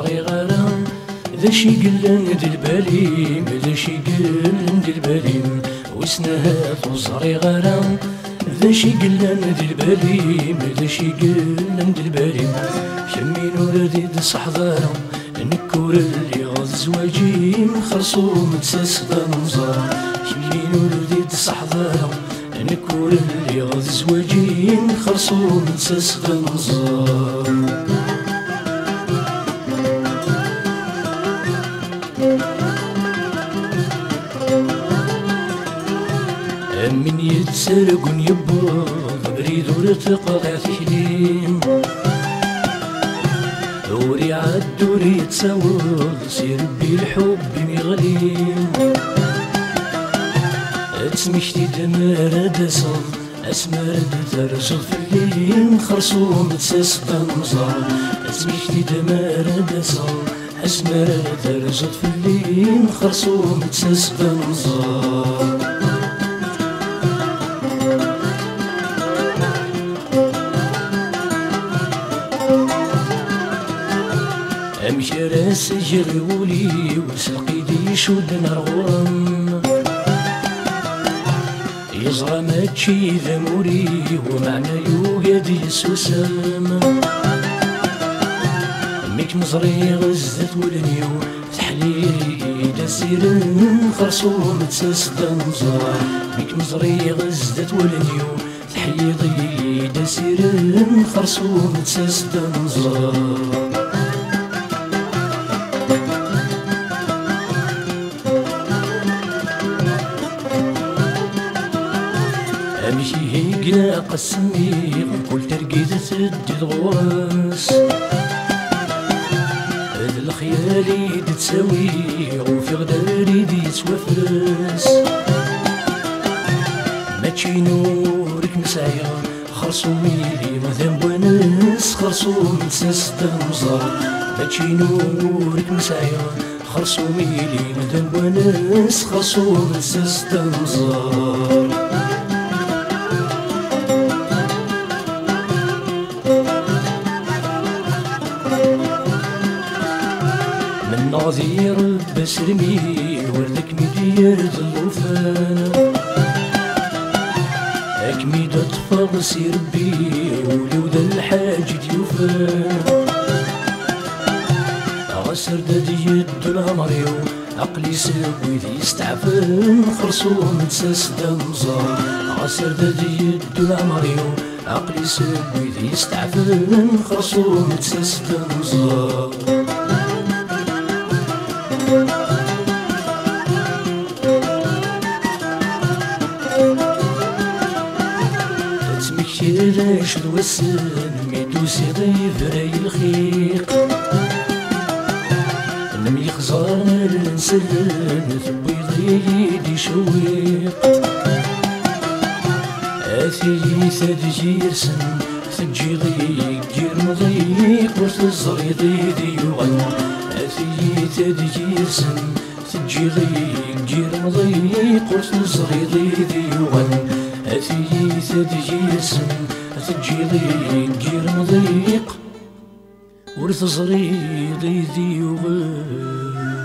زغري غرام ذا شي قلن دي الباليم ذا شي قلن دي الباليم وسنهات وزغري غرام ذا شي قلن دي الباليم ذا شي قلن دي الباليم شمين ولدي دي صحضارم نكور اللي غزواجي خرصو متساس بنظام شمين ولدي دي صحضارم نكور اللي غزواجي خرصو متساس بنظام من يتسرق ونيبض بريد ورتقطع تحليم وري عد وري يتساوض سير بي الحب مغليم تسمشتي دمار دسم اسمر ترجل في الليل خرصوم تساس بنظام تسمشتي دمار دسم اسمر ترجل في الليل خرصوم تساس بنظام امشي راس جرولي وسلقي دي شود نرغم يزرى ماتشي ذموري ومعنى يوقد يسوسم ميك مزري غزت ولنيو تحليلي دسير خرصوم تساس دنزار ميك مزري غزت ولنيو تحليلي دسير خرصوم تساس دنزار امشي هيقنا قسمي كل ترقيد تدي الغواس هاد الخيالي تساوي وفي غداري دي توفرس ماتشي نورك مسايا خرصو ميلي ما ذنب ونس خرصو متساس دنزار ماتشي نورك مسايا خرصو ميلي ما ذنب ونس خرصو متساس دنزار من نظير بسرمي وردك مدير ذلوفان اكمي تطفغ سير بي ولود الحاج ديوفان غسر دادي يد الامريو عقلي ساوي ذي يستعفن خرصوم تساس دنزار غسر دادي يد الامريو عقلي ساوي ذي يستعفن خرصوم تساس دنزار تسمكتي لاش الوسن ميدوسي ضيف راي الخيق نمي خزارنا لنسلن ثبي ضيدي شويق اثي ثدجي يرسن ثجي ضيق جير مضيق ورث الزري ضيدي يغن اثي ثدجي يرسن ثجي ضيق جير مضيق ورث الزري ضيدي يغن اثي ثدجي يرسن ثجي ضيق جير مضيق ورث الزري ضيدي يغن